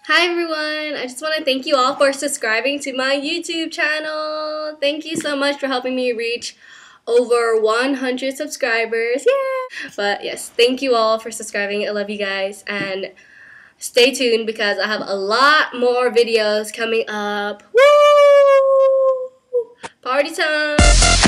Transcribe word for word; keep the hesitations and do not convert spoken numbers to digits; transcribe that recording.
Hi everyone! I just want to thank you all for subscribing to my YouTube channel. Thank you so much for helping me reach over one hundred subscribers. Yeah! But yes, thank you all for subscribing. I love you guys, and stay tuned because I have a lot more videos coming up. Woo! Party time!